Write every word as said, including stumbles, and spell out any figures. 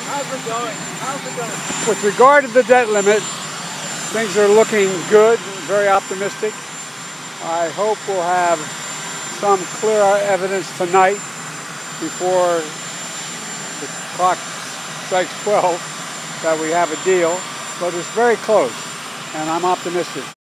How's it going? How's it going? With regard to the debt limit, things are looking good, very optimistic. I hope we'll have some clear evidence tonight before the clock strikes twelve that we have a deal, but it's very close, and I'm optimistic.